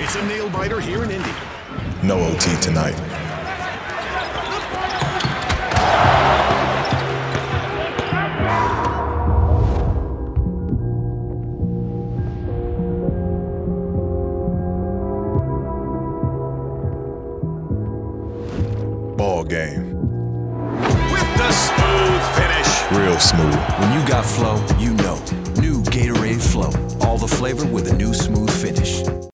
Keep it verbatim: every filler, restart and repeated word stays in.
It's a nail-biter here in Indy. No O T tonight. Ball game. With the smooth finish. Real smooth. When you got flow, you know. New Gatorade Flow. All the flavor with a new smooth finish.